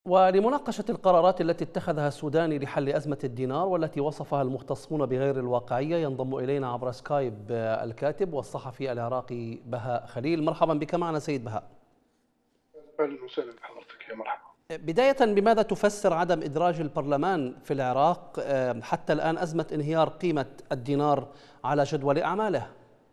ولمناقشة القرارات التي اتخذها السوداني لحل أزمة الدينار والتي وصفها المختصون بغير الواقعية، ينضم إلينا عبر سكايب الكاتب والصحفي العراقي بهاء خليل. مرحبا بك معنا سيد بهاء. اهلا وسهلا بحضرتك، يا مرحبا. بداية، بماذا تفسر عدم إدراج البرلمان في العراق حتى الآن أزمة انهيار قيمة الدينار على جدول أعماله؟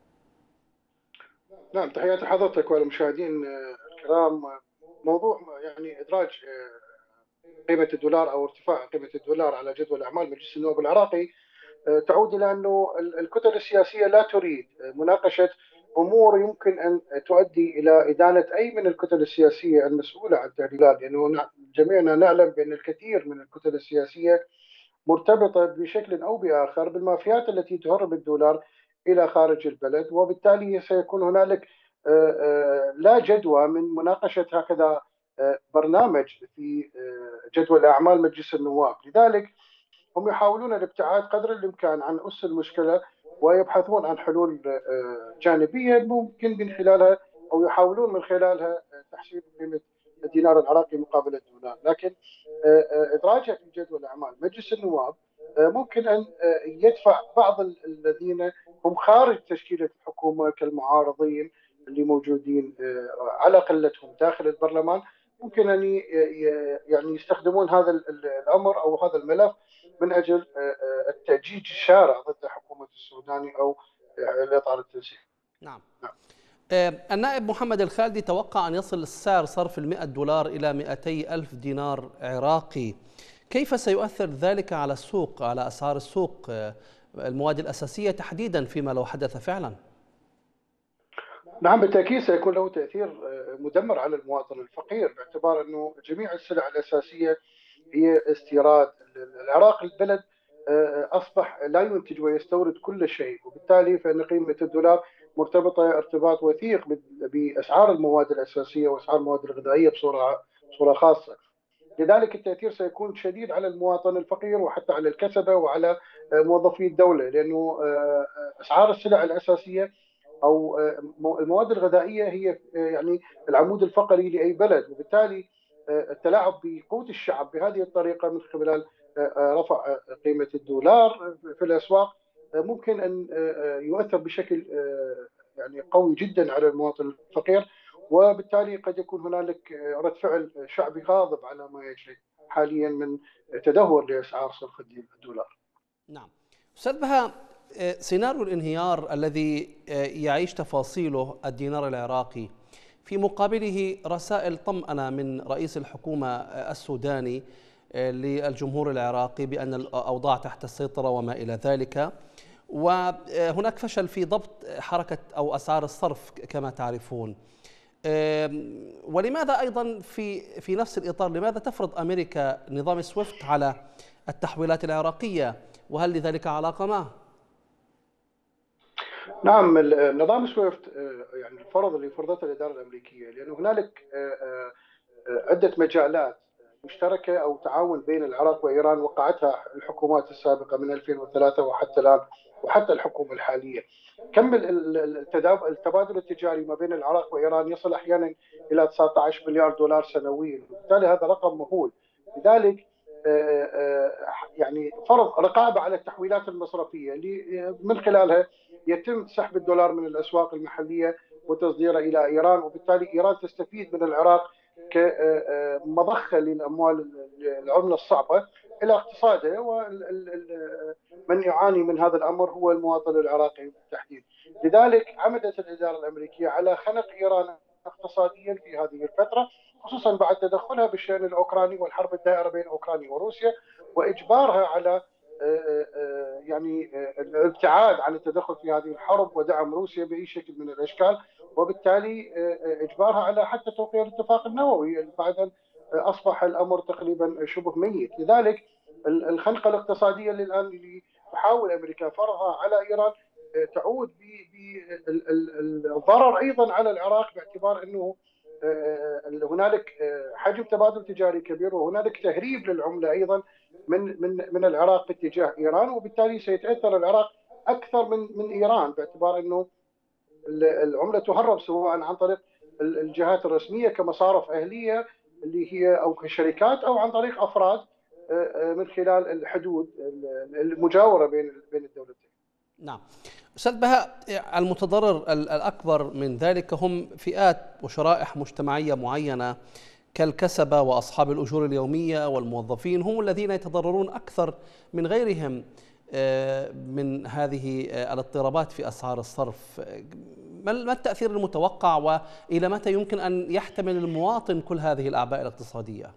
نعم، تحياتي حضرتك والمشاهدين الكرام. موضوع يعني ادراج قيمه الدولار او ارتفاع قيمه الدولار على جدول اعمال مجلس النواب العراقي تعود الى انه الكتل السياسيه لا تريد مناقشه امور يمكن ان تؤدي الى ادانه اي من الكتل السياسيه المسؤوله عن تهديدات، لانه جميعنا نعلم بان الكثير من الكتل السياسيه مرتبطة بشكل أو بآخر بالمافيات التي تهرب الدولار إلى خارج البلد، وبالتالي سيكون هنالك لا جدوى من مناقشة هكذا برنامج في جدول أعمال مجلس النواب. لذلك هم يحاولون الابتعاد قدر الإمكان عن أس المشكلة ويبحثون عن حلول جانبية ممكن من خلالها أو يحاولون من خلالها تحسين قيمة الدينار العراقي مقابل الدولار. لكن إدراجها في جدول أعمال مجلس النواب ممكن أن يدفع بعض الذين هم خارج تشكيلة الحكومة كالمعارضين اللي موجودين على قلتهم داخل البرلمان، ممكن أن يعني يستخدمون هذا الأمر أو هذا الملف من أجل التأجيج الشارع ضد حكومة السوداني أو الإطار التنسيقي. نعم. النائب محمد الخالدي توقع أن يصل السعر صرف $100 إلى 200 ألف دينار عراقي. كيف سيؤثر ذلك على السوق، على أسعار السوق، المواد الأساسية تحديدا، فيما لو حدث فعلا؟ نعم، بالتأكيد سيكون له تأثير مدمر على المواطن الفقير، باعتبار أنه جميع السلع الأساسية هي استيراد. العراق البلد أصبح لا ينتج ويستورد كل شيء، وبالتالي فإن قيمة الدولار مرتبطة ارتباط وثيق بأسعار المواد الأساسية وأسعار المواد الغذائية بصورة خاصة. لذلك التأثير سيكون شديد على المواطن الفقير وحتى على الكسبة وعلى موظفي الدولة، لأنه أسعار السلع الأساسية أو المواد الغذائية هي يعني العمود الفقري لأي بلد، وبالتالي التلاعب بقوت الشعب بهذه الطريقة من خلال رفع قيمة الدولار في الأسواق ممكن أن يؤثر بشكل يعني قوي جدا على المواطن الفقير، وبالتالي قد يكون هنالك رد فعل شعبي غاضب على ما يجري حاليا من تدهور لأسعار صرف الدولار. نعم. أستاذ بهاء، سيناريو الانهيار الذي يعيش تفاصيله الدينار العراقي، في مقابله رسائل طمأنة من رئيس الحكومة السوداني للجمهور العراقي بأن الأوضاع تحت السيطرة وما إلى ذلك، وهناك فشل في ضبط حركة أو أسعار الصرف كما تعرفون. ولماذا أيضا في نفس الإطار لماذا تفرض أمريكا نظام سويفت على التحويلات العراقية، وهل لذلك علاقة معه؟ نعم، نظام سويفت يعني الفرض اللي فرضته الإدارة الأمريكية، لأنه هنالك عدة مجالات مشتركة أو تعاون بين العراق وإيران وقعتها الحكومات السابقة من 2003 وحتى الآن وحتى الحكومة الحالية. كم التبادل التجاري ما بين العراق وإيران يصل أحيانا إلى 19 مليار دولار سنويا، وبالتالي هذا رقم مهول. لذلك يعني فرض رقابة على التحويلات المصرفية اللي من خلالها يتم سحب الدولار من الأسواق المحلية وتصديره إلى إيران، وبالتالي إيران تستفيد من العراق كمضخة للأموال العملة الصعبة إلى اقتصادها، ومن يعاني من هذا الأمر هو المواطن العراقي بالتحديد. لذلك عمدت الإدارة الأمريكية على خنق إيران اقتصاديا في هذه الفترة، خصوصا بعد تدخلها بالشأن الأوكراني والحرب الدائرة بين أوكرانيا وروسيا، وإجبارها على يعني الابتعاد عن التدخل في هذه الحرب ودعم روسيا بأي شكل من الأشكال، وبالتالي إجبارها على حتى توقيع الاتفاق النووي بعد أن أصبح الأمر تقريبا شبه ميت. لذلك الخنقة الاقتصادية اللي الآن اللي تحاول أمريكا فرضها على إيران تعود بالضرر أيضا على العراق، باعتبار أنه هنالك حجم تبادل تجاري كبير وهنالك تهريب للعملة أيضا من العراق باتجاه إيران، وبالتالي سيتأثر العراق أكثر من إيران، باعتبار أنه العملة تهرب سواء عن طريق الجهات الرسمية كمصارف أهلية اللي هي او كشركات او عن طريق افراد من خلال الحدود المجاوره بين الدولتين. نعم. أستاذ بهاء، المتضرر الأكبر من ذلك هم فئات وشرائح مجتمعية معينة كالكسبة وأصحاب الأجور اليومية والموظفين، هم الذين يتضررون أكثر من غيرهم من هذه الاضطرابات في أسعار الصرف. ما التأثير المتوقع، وإلى متى يمكن أن يحتمل المواطن كل هذه الأعباء الاقتصادية؟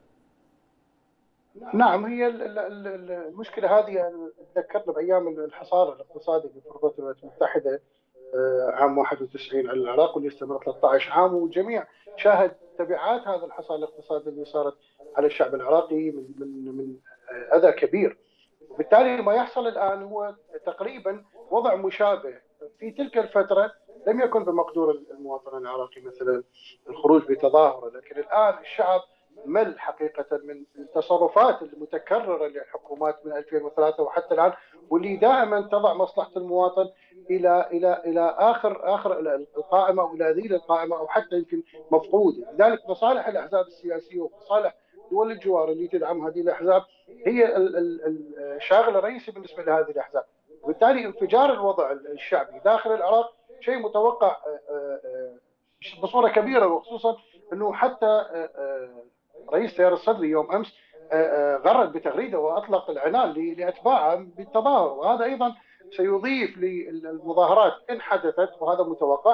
نعم، هي المشكلة هذه تذكرنا بأيام الحصار الاقتصادي في فرضت الولايات المتحدة عام 91 على العراق، واللي استمر 13 عام، والجميع شاهد تبعات هذا الحصار الاقتصادي اللي صارت على الشعب العراقي من أذى كبير. وبالتالي ما يحصل الآن هو تقريبا وضع مشابه. في تلك الفترة لم يكن بمقدور المواطن العراقي مثلا الخروج بتظاهرة، لكن الآن الشعب مل حقيقة من التصرفات المتكررة للحكومات من 2003 وحتى الآن، واللي دائما تضع مصلحة المواطن إلى آخر القائمة، أو إلى ذيل القائمة، أو حتى يمكن مفقودة. لذلك مصالح الأحزاب السياسية ومصالح دول الجوار اللي تدعم هذه الأحزاب هي الشاغل الرئيسي بالنسبة لهذه الأحزاب. وبالتالي انفجار الوضع الشعبي داخل العراق شيء متوقع بصورة كبيرة، وخصوصا أنه حتى رئيس تيار الصدري يوم أمس غرد بتغريدة وأطلق العنان لأتباعه بالتظاهر، وهذا أيضا سيضيف للمظاهرات إن حدثت، وهذا متوقع،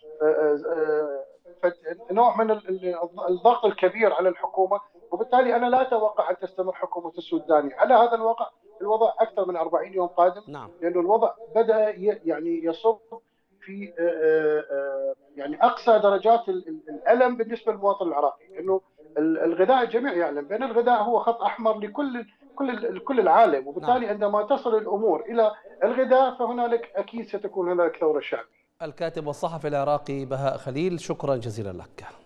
نوع من الضغط الكبير على الحكومة. وبالتالي أنا لا أتوقع أن تستمر حكومة السوداني على هذا الوضع أكثر من 40 يوم قادم. نعم. لأنه الوضع بدأ يعني يصب في يعني أقصى درجات الألم بالنسبة للمواطن العراقي، لأنه الغذاء الجميع يعلم بأن الغذاء هو خط أحمر لكل العالم. وبالتالي عندما تصل الأمور إلى الغذاء فهنالك أكيد ستكون هنالك ثورة شعبية. الكاتب والصحفي العراقي بهاء خليل، شكرا جزيلا لك.